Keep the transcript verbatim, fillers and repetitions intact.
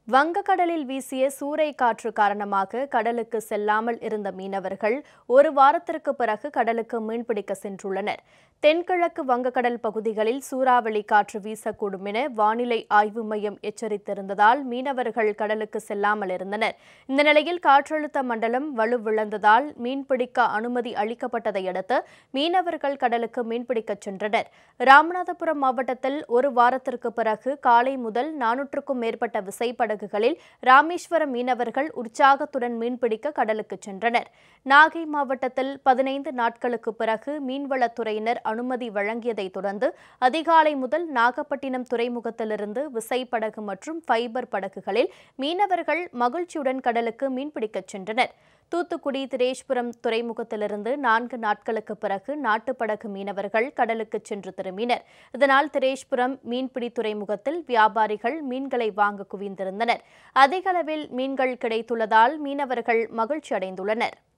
வங்கக்கடலில் வீசிய சூறை காற்று காரணமாக கடலுக்கு செல்லாமல் இருந்த மீனவர்கள் ஒரு வாரத்திற்கு பிறகு கடலுக்கு மீன்பிடிக்க சென்றுள்ளனர். தென்கிழக்கு வங்கக்கடல் பகுதிகளில் சூறாவளி காற்று வீசக்கூடும் என வானிலை ஆய்வு மையம் எச்சரித்திருந்ததால் மீனவர்கள் கடலுக்கு செல்லாமல் இருந்தனர். இந்த நிலையில் காற்றழுத்த மண்டலம் வலுவிழந்ததால் மீன்பிடிக்க அனுமதி அளிக்கப்பட்டதை அடுத்து மீனவர்கள் கடலுக்கு மீன்பிடிக்க சென்றனர். ராமநாதபுரம் மாவட்டத்தில் ஒரு வாரத்திற்கு பிறகு காலை முதல் நானூற்றுக்கும் மேற்பட்ட விசைப்படகுகளில் ராமேஸ்வரம் மீனவர்கள் உற்சாகத்துடன் மீன்பிடிக்க கடலுக்கு சென்றனர். நாகை மாவட்டத்தில் பதினைந்து நாட்களுக்கு பிறகு மீன்வளத்துறையினர் அனுமதி வழங்கியதைத் தொடர்ந்து அதிகாலை முதல் நாகப்பட்டினம் துறைமுகத்திலிருந்து விசைப்படகு மற்றும் ஃபைபர் படகுகளில் மீனவர்கள் மகிழ்ச்சியுடன் கடலுக்கு மீன்பிடிக்கச் சென்றனர். தூத்துக்குடி திரேஸ்புரம் துறைமுகத்திலிருந்து நான்கு நாட்களுக்கு பிறகு நாட்டுப்படகு மீனவர்கள் கடலுக்கு சென்று திரும்பினர். இதனால் திரேஸ்புரம் மீன்பிடி துறைமுகத்தில் வியாபாரிகள் மீன்களை வாங்க குவிந்திருந்தனர். அதிக அளவில் மீன்கள் கிடைத்துள்ளதால் மீனவர்கள் மகிழ்ச்சி அடைந்துள்ளனர்.